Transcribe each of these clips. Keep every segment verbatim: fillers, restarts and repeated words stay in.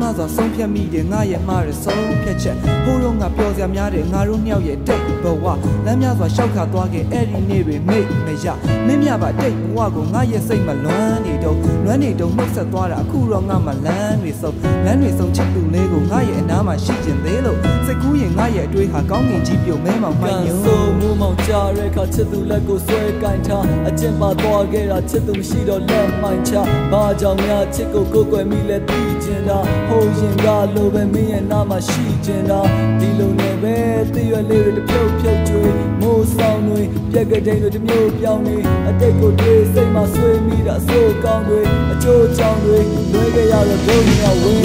စွာဆုံးဖြတ်မိတယ်ငါရဲ့မှားရဆုံးဖြတ်ချက်ဟိုးတော့ငါပြောစရာများတယ်ငါတို့နှစ်ယောက်ရဲ့တိတ်ဘဝလမ်းများစွာရှောက်ခါသွားခဲ့အဲ့ဒီနေ့တွေမိတ်မရမင်းမြပါတိတ်ဘဝကိုငါရဲ့စိတ်မလွမ်းနေတော့လွမ်းနေတော့နှုတ်ဆက်သွားတာအခုတော့ငါမှလမ်းတွေဆုံးလမ်းတွေဆုံးချစ်သူလေးကိုငါရဲ့အနားမှာရှိကျင်သေးလို့စိတ်ကူးရင်ငါရဲ့အတွေးဟာကောင်းငင်ကြီးပြုတ်မဲမောင်မှန်ယုံဆိုးမှုမောင်ကြရဲခါချစ်သူလက်ကိုဆွဲကင်ထားအကျင့်ပါသွားခဲ့တာချစ်သူမရှိတော့လက်မှန်ချဘာကြောင့်များချစ်ကိုကိုယ်ကွယ်မိလဲသိကျင်တာဟိုရင်ကလိုပဲမင်းရဲ့နားမှာရှိကျင်တာဒီလိုနဲ့ပဲတရွက်လေးတွေတပြုတ်ဖြုတ်ကျွေးမိုးဆောင်တွေပြက်ကတိန်တွေတမျိုးပြောင်းနေအတိတ်ကိုတွေးစိတ်မှာဆွေးမိတာအဆိုးကောင်းတွေအကျိုးချောင်းတွေလွဲခဲ့ရတော့ဒုညဝင်း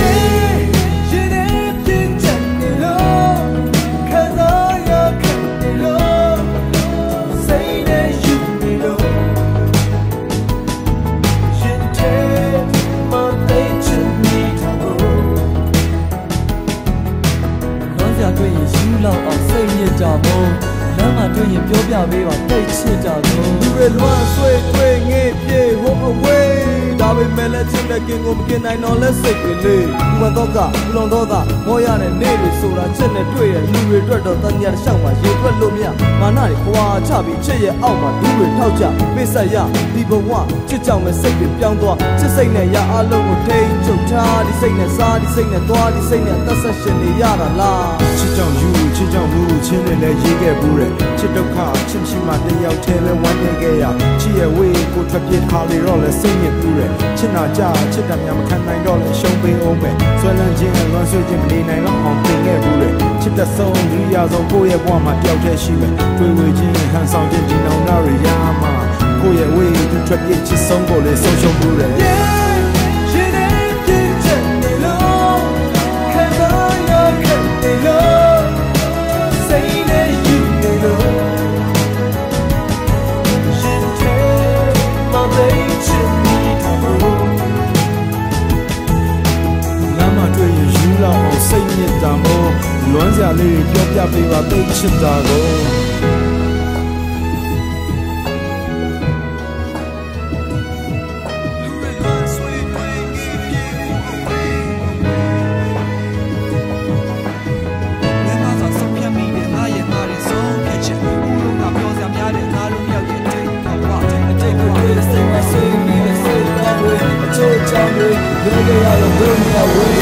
တွေ့ရင်ယူလောက်အောင်စိတ်ညစ်ကြမို့လမ်းမှာတွေ့ရင်ပြောပြပေးပါတိတ်ချစ်ကြမို့လူတွေလွမ်းဆွေးတွေ့ငေးပြေဟိုအဝေးဒါပေမဲ့လည်းချစ်တဲ့ကင်ကိုမกินနိုင်တော့လဲစိတ်ကလေးဘဝတော့ကလွန်တော့ကမောရတဲ့နေ့တွေဆိုတာချစ်နဲ့တွေ့ရလူတွေအတွက်တော့တန်ညာတစ်လျှောက်မှာရေတွက်လို့မရမာနတွေခွာချပြီးချစ်ရဲ့အောက်မှာဒူးတွေထောက်ကြပိဆက်ရဒီဘဝချစ်ကြောင်မဲ့စိတ်တွေပြောင်းသွားချစ်စိတ်နဲ့ရအလုံးကိုထိန်းချုပ်ထားဒီစိတ်နဲ့စားဒီစိတ်နဲ့သွားဒီစိတ်နဲ့သက်ဆက်ရှင်နေရတာလားချစ်ကြောင်ယူချစ်ကြောင်မှုချင်းနဲ့လည်းရေးခဲ့ဘူးတဲ့ချစ်ဒုက္ခချစ်ရှိမှတယောက်တည်းပဲဝမ်းနေခဲ့ရချစ်ရဲ့ဝေးကိုထွက်ပြေးခါလေတော့လည်းစိတ်ညစ်ဘူးတဲ့ချစ်နာကြချစ်တယ်များမခံနိုင်တော့လည်းရှုံးပေးအောင်ပဲဆွဲလန်းခြင်းလွမ်းဆွေးခြင်းမနေနိုင်တော့အောင်ပြင်ခဲ့ဘူးတဲ့ချစ်တဲ့ဆုံးလူရဆုံးကိုယ့်ရဲ့ဘဝမှာတယောက်တည်းရှိမယ်တွေ့ဝေခြင်းဟန်ဆောင်ခြင်းဒီနောင်နာရရမှာကိုယ့်ရဲ့ဝေးသူထွက်ပြေးချစ်ဆုံးကိုလည်းဆုံးရှုံးဘူးတဲ့စိတ်ညစ်တာမို့လွမ်းစရာလေးပြောပြပေးပါသိချစ်တာကိုကြောင့်တွေလွဲခဲ့ရတော့ဒုညဝင်း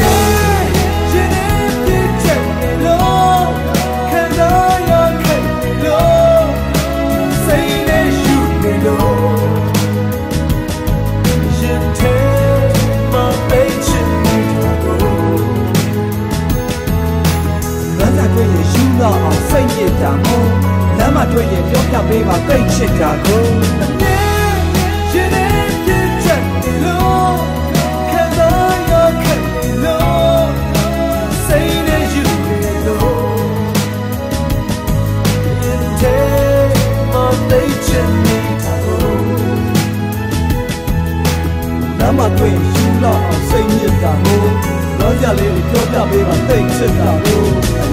အောင်စိတ်ညစ်တာမို့လမ်းမှာတွေ့ရင်ပြောပြပေးပါတိတ်ချစ်တာကိုရှင်နေပြည့်ချက်လို့ခံစားရခဲ့လို့စိတ်နဲ့ယူလို့ရင်ထဲမှာတိတ်ချစ်နေတာကိုလမ်းမှာတွေ့ရင်ယူလောက်အောင်စိတ်ညစ်တာမို့လောကြလေးကိုပြောပြပေးပါတိတ်ချစ်တာကို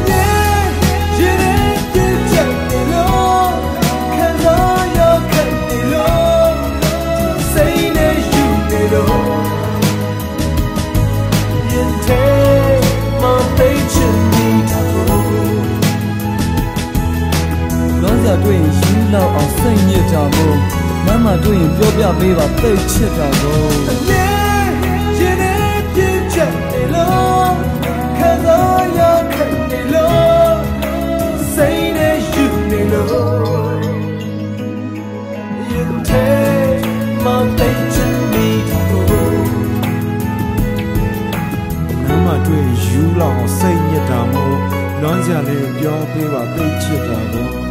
တွေ့ရင်ယူလောက်အောင်စိတ်ညစ်ကြမို့လမ်းမှာတွေ့ရင်ပြောပြပေးပါသိချစ်တာကိုရင်ထဲပြည့်ချက်နေလို့ခံစားရခဲ့နေလို့စိတ်နဲ့ယူနေလို့ရင်ထဲမှာသိချစ်နေတာကိုလမ်းမှာတွေ့ရင်ယူလောက်အောင်စိတ်ညစ်တာမို့လွမ်းစရာလေးပြောပေးပါသိချစ်တာကို